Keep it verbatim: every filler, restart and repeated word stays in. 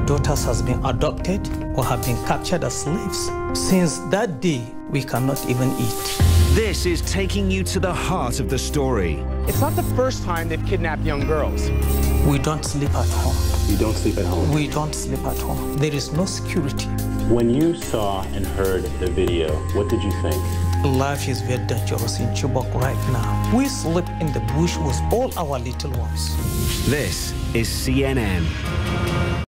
daughters has been adopted or have been captured as slaves. Since that day, we cannot even eat. This is taking you to the heart of the story. It's not the first time they've kidnapped young girls. We don't sleep at home. You don't sleep at home? We don't sleep at home. There is no security. When you saw and heard the video, what did you think? Life is very dangerous in Chibok right now. We sleep in the bush with all our little ones. This is C N N.